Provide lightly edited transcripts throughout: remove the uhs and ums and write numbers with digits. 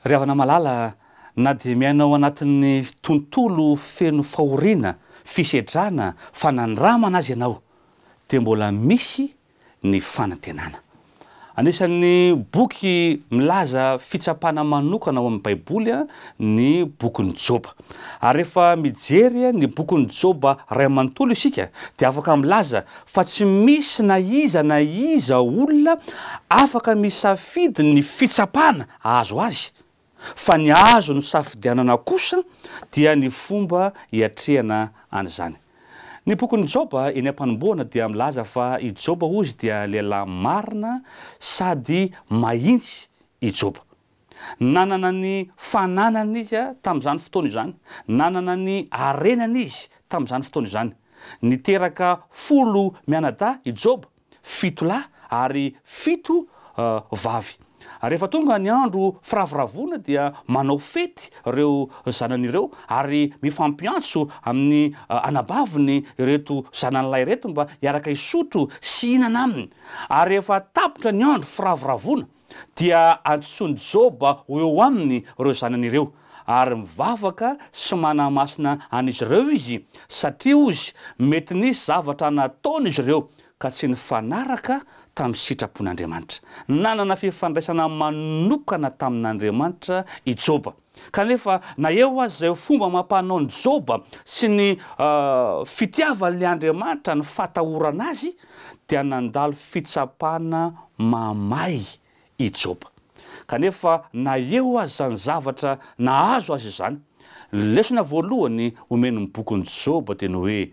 Ry havana malala na dia miainao anatin'ny tontolo feno fahoriana, fisedrana, fanandramana azy ianao dia mbola misy ny fanantenana. Anisan'ny boky milaza fitsapana manokana ao amin'ny Baiboly ny bokin'ny Joba. Ary rehefa mijery ny bokin'ny Joba ray manontolo isika dia afaka milaza fa tsy misy na iza olona afaka misafidy ny fitsapana azo azy. Fa ny azo ny safidianana kosa dia ny fomba hiatrehana an'izany. Ny bokin'ny Joba eny am-panombohana dia milaza fa i Joba ozy dia lehilahy marina sady mahitsy i Joba. Nanana ny fananana izy tamin'izany fotoana izany, nanana ny arenana izy tamin'izany fotoana izany. Niteraka 10 mianadahy i Joba, 7 lahy ary 7 vavy. Rehefa tonga ny andro firavoravoana dia manao fety ireo zanan'ireo ary mifampiantso amin'ny anabaviny ireto zanan'lahy reto mba hiaraka isotro sy hihinana aminy. Ary rehefa tapitra ny andro firavoravoana dia antsoiny Joba eo aminy ireo zanan'ireo ary mivavaka sy manamasina an'izy ireo izy satria ozy mety nisy zavatra nataon'izy ireo ka tsy nifanaraka tamin'ny sitrapon'Andriamanitra. Nanana fifandraisana manokana tamin'Andriamanitra i Joba. Kanefa na eo azy izay fomba mampanao ny Joba sy ny fitiavan'ilay Andriamanitra ny fatahorana azy dia nandalo fitsapana mamay i Joba. Kanefa na eo azy zany zavatra nahazo azy izany, lesona voalohany omeny ny bokin'ny Joba dia ny hoe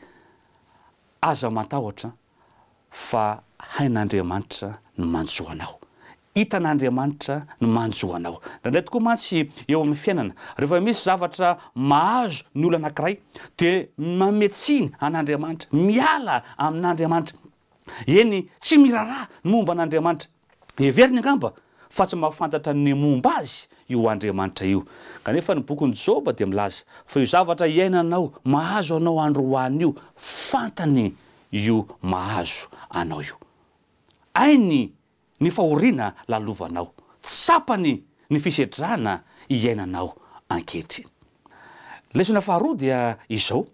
aza matahotra fa hain'Andriamanitra ny manjoanao. Hitan'Andriamanitra ny manjoanao. Ndraindray tokoa mantsy eo amin'ny fiainana, rehefa misy zavatra mahazo ny olona anankiray dia mametsiny an'Andriamanitra, miala amin'Andriamanitra. Eny tsy miraharaha ny momba an'Andriamanitra. Heveriny angamba fa tsy mahafantatra ny momba azy io Andriamanitra io. Kanefa ny bokin'ny Joba dia milaza fa io zavatra iainanao mahazo anao androany io, fantany io mahazo anao io. Ainy ny fahoriana lalovanao, tsapany ny fisedrana iainanao ankehitriny. Lesona faharoa dia izao,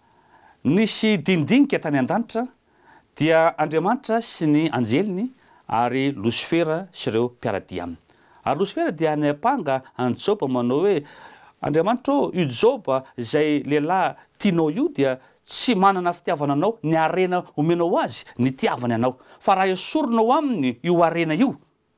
nisy dindinika tany an-danitra dia Andriamanitra sy ny anjeliny ary Losifera sy ireo mpiaradia aminy. Ary Losifera dia naipanga an Joba manao hoe Andriamanitra io Joba izay lehilahy tianao io dia tsy manana fitiavana anao, ny arena omenao azy ny tiavany anao. Fa raha esorinao aminy io arena io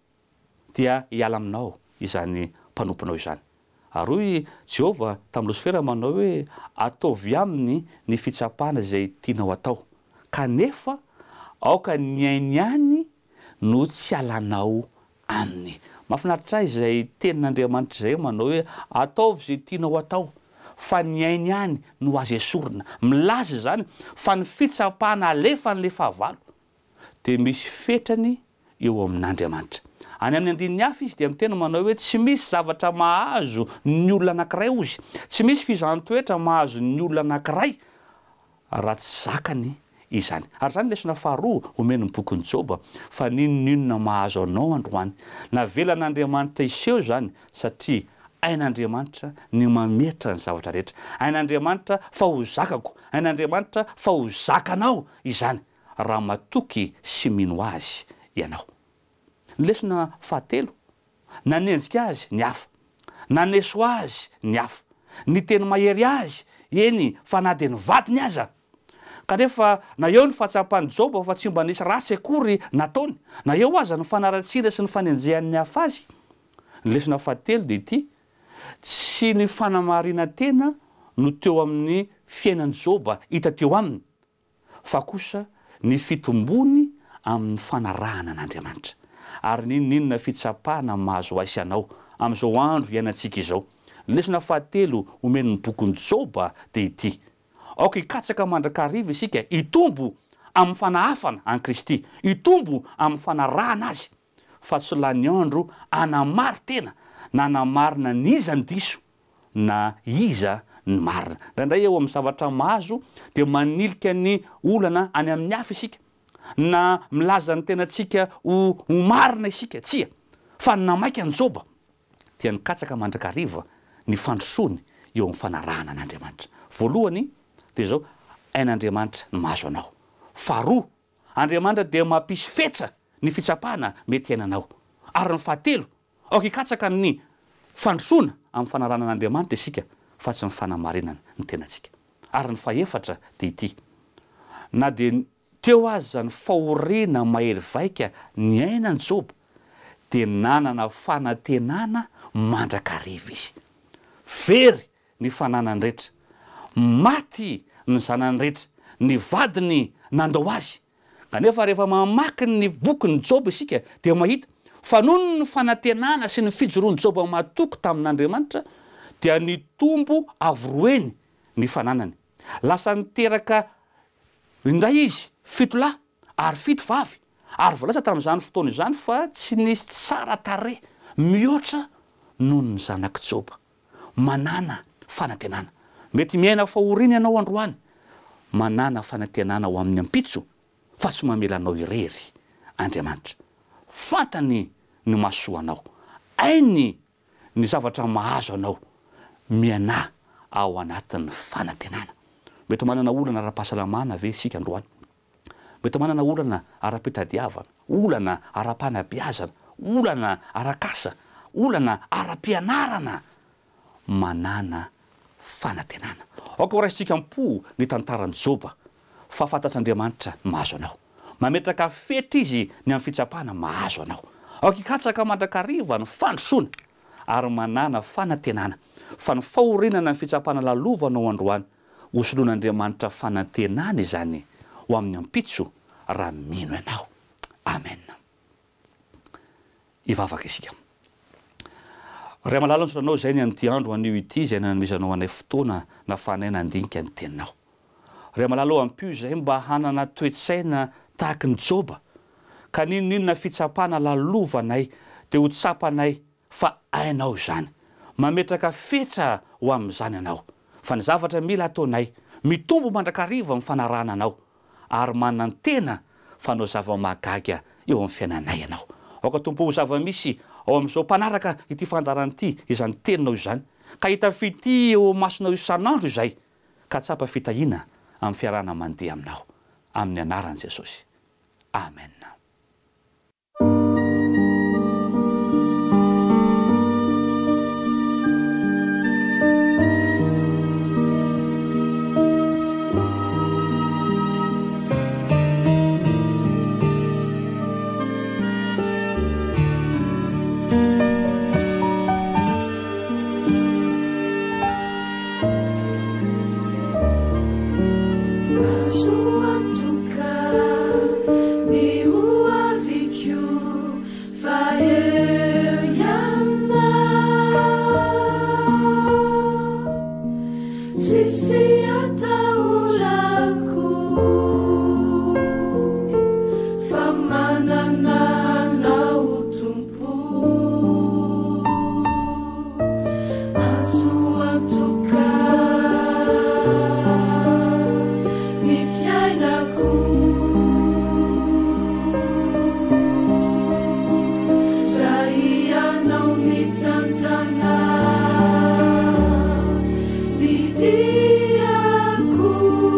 dia hiala aminao izany mpanomponao izany. Ary hoy Jehova tamin'ny Losifera manao hoe ataovy aminy ny fitsapana izay tianao atao. Kanefa aoka ny ainy ihany no tsy alanao aminy. Mahafinaritra ahy izay tenin'Andriamanitra izay manao hoe ataovy izay tianao atao fa ny ainy ihany no azy esorina. Milaza zany fa ny fitsapana alefan'le fahavalo dia misy fetrany eo amin'Andriamanitra. Any amin'ny andininy hafa izy dia miteny manao hoe tsy misy zavatra mahazo ny olona anankiray ozy, tsy misy fizahanttoetra mahazo ny olona anankiray raha tsy zakany izany. Ary zany lesona faharoa omeny ny bokin'ny Joba fa ninona mahazo anao androany. Navelan'Andriamanitra iseho zany satria hain'Andriamanitra ny mametra ny zavatra rehetra. Hain'Andriamanitra fa ho zakako, hain'Andriamanitra fa ho zakanao izany raha matoky sy mino azy ianao. Ny lesona fahatelo, nanenjika azy ny hafa, naneso azy ny hafa, ny teny mahery azy, eny fa na dia nivadiny aza. Kanefa na eo ny fahatsapan'ny Joba fa tsy mba nisy ratsy akory nataony, na eo aza ny fanaratsira sy ny fanenjehan'ny hafa azy. Ny lesona fahatelo dia ity, tsy ny fanamarina tena no teo amin'ny fiainan'ny Joba hita teo aminy, fa kosa ny fitombony amin'ny fanarahana an'Andriamanitra. Ary ninona fitsapana mahazo azy anao amin'izao andro iainantsika izao. Lesona fahatelo omeny ny bokin'ny Joba dia ity, aoka hikatsaka mandrakariva isika hitombo amin'ny fanahafana an Kristy, hitombo amin'ny fanarahana azy, fa tsy lany andro anamary tena na namarina niza ny diso na iza ny marina. Ndraindray eo amin'ny zavatra mahazo dia manilika ny olana any amin'ny hafa isika, na milaza ny tenantsika ho marina isika, tsia fa namaika ny Joba tian'ny katsaka mandrakariva ny fandrosony eo amin'ny fanarahana an'Andriamanitra. Voalohany dia zao ain'Andriamanitra ny mahazo anao. Faharoa, Andriamanitra dia mampisy fetra ny fitsapana mety iainanao. Ary ny fahatelo, aoka hikatsaka ny fandrosoana amin'ny fanarahana an'Andriamanitra isika fa tsy ny fanamarinana ny tenantsika. Ary ny fahaefatra dia ity, na dia teo aza ny fahoriana mahery vaika ny ainany Joba dia nanana fanantenana mandrakariva izy. Very ny fananany rehetra, maty ny zanany rehetra, ny vadiny nandao azy. Kanefa rehefa mamaky ny bokyny Joba isika dia mahita fa noho ny fanantenana sy ny fijoroany Joba matoko tamin'Andriamanitra dia nitombo avoroeny ny fananany. Lasa niteraka indray izy 7 lahy ary 7 vavy, ary voalaza tamin'izany fotoana izany fa tsy nisy tsara tare mihoatra noho ny zanak' Joba. Manana fanantenana. Mety miaina fahoriana ianao androany, manana fanantenana ho amin'ny ampitso fa tsy mamela anao irery Andriamanitra. Fantany ny mahasoanao, ainy ny zavatra mahazo anao, miana ao anatin'ny fanantenana. Mety manana olana ara-pahasalamana ve isika androany? Mety manana olana ara-pitadiavana, olana ara-panabeazana, olana ara-kasa, olana ara-pianarana. Manana fanantenana. Aoka ho raisitsika ampo ny tantaran'i Joba fa fantatr'Andriamanitra mahazo anao. Mametraka fetra izy ny amin'ny fitsapana mahazo anao. Aoka hikatsaka mandrakariva ny fandrosoana ary manana fanantenana. Fa ny fahorinana ny fitsapana lalovanao androany, hosoloan'Andriamanitra fanantenana izany ho amin'ny ampitso raha mino ianao. Amen. Ivavaka isika. Ray malala nosoranao izay ny amin'ity andro anio ity izay nanomezanao anay fotoana nahafahanay nandinika ny teninao. Ray malala ampio izay mba hanana toe-tsaina tahaka ny Joba, ka ninona fitsapana lalovanay dia ho tsapanay fa ainao izany. Mametraka fetra ho amin'izany ianao. Fa ny zavatra mila ataonay, mitombo mandrakariva amin'ny fanarahana anao ary manantena fa anao zava-mahagaga eo amin'ny fiainanay ianao. Aoka tompo ho zava-misy ao amin'izao mpanaraka ity fandarana ity izany teninao izany, ka hita fity eo masonao isan'andro izay, ka tsapa fitahiana amin'ny fiarahana mandeha aminao. Amin'ny anaran'i Jesosy. Amen. Dia aku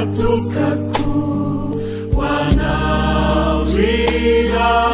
atukaku wanaoria